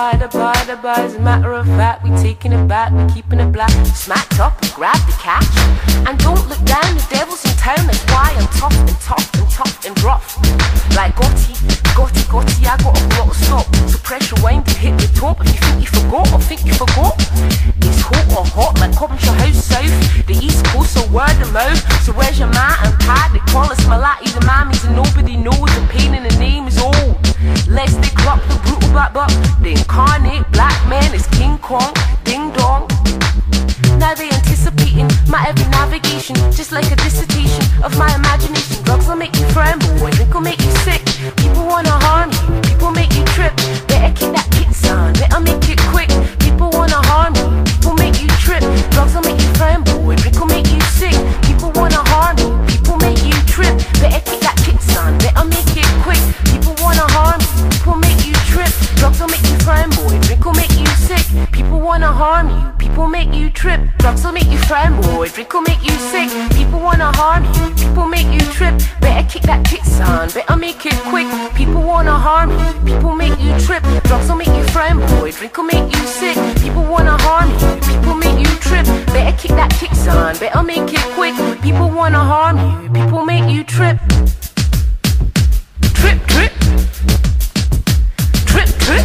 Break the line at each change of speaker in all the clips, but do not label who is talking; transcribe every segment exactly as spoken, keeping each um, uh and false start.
bye, da bye, da bye. As a matter of fact, we taking it back, we keeping it black. Smacked up and grab the cash. And don't look down, the devil's in town. That's why I'm tough and tough and tough and rough. Like Gotti, Gotti, Gotti, I got a lot of stop. So pressure wind and hit the top. If you think you forgot or think you forgot, it's hot or hot like Coventry House South. The East Coast, so word of mouth. So where's your ma and pa? They call us Malatis and mammies and nobody knows. The pain in the name is old. Let's dig up the brutal black buck. The incarnate black man is King Kong, ding dong. Now they anticipating my every navigation, just like a dissertation of my imagination. Drugs will make you frown, boy, drink will make you sick. People wanna harm you, people make you trip. Better kick that kid, son, better make it quick. People wanna harm you, people make you trip. Drugs will make you frown, boy, drink will make you sick. People wanna harm you, people make you trip. Better kick that kid, son, better make it quick. People wanna harm you, people make you trip. Drugs will make you frown, boy, drink will make you sick. People wanna harm you, people make you trip. Drugs will make you frown, boy, drink will make you sick. People wanna harm you, people make you trip. Better kick that kid, son, better make it quick. People wanna harm you, people make you trip. Drugs will make you frown, boy, drink will make you sick. People wanna harm you, people make you trip. Better kick that kid, son, better make it quick. People wanna harm you, people make you trip. Trip, trip. Trip, trip.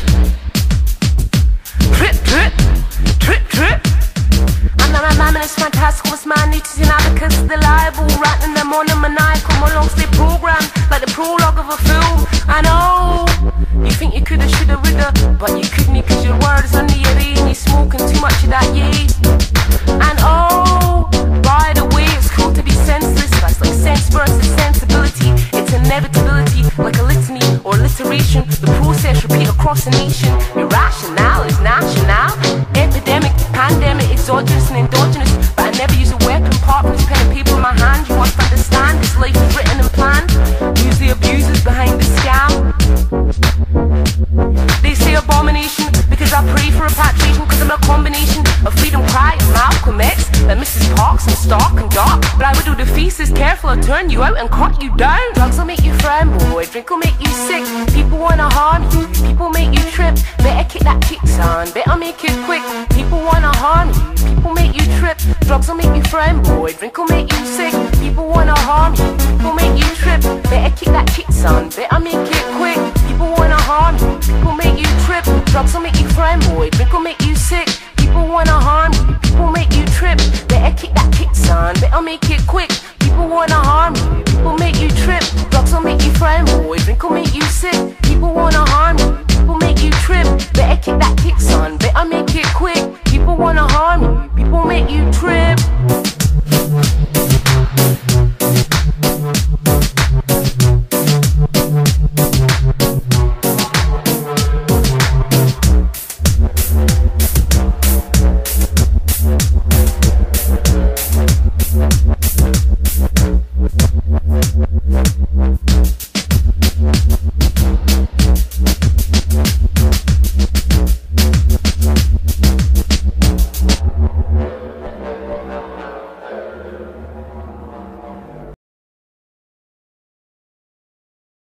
Trip, trip. Trip, trip. I'm not my man, it's fantastic. What's my niches in abacus? The liable, writing them on a maniacal. My long stay programmed like the prologue of a film. I know you think you coulda, shoulda, woulda, but you couldn't, cause your word is under your ear and you're smoking too much of that, yeah. And oh, by the way, it's cool to be senseless. That's like sense versus sensibility. It's inevitability, like a litany or alliteration. The process repeat across a nation. Irrational is national. Epidemic, pandemic, exogenous and endogenous. But I never use a weapon, apart from this pen and paper in my hand. You must understand, this life is written and planned. Use the abusers behind the scam. They say abomination because I pray for repatriation, cause I'm a combination of Freedom Cry and Malcolm X, like Missus Parks and Stark and Dark. But I would do the thesis, careful I'll turn you out and cut you down. Drugs will make you frown, boy, drink will make you sick. People wanna harm you, people make you trip. Better kick that kick, son, better make it quick. People wanna harm you, people make you trip. Drugs will make you frown, boy, drink will make you sick. People wanna harm you, people make you trip. Better kick that kick, son, better make it quick. People wanna harm you, people make you trip. Drugs will make you frown, boy, drink will make you sick. People wanna harm you, people make you trip. Better kick that kick, son, better make it quick. People wanna harm you, people make you trip. Drugs will make you frown, boy, drink will make you sick. People wanna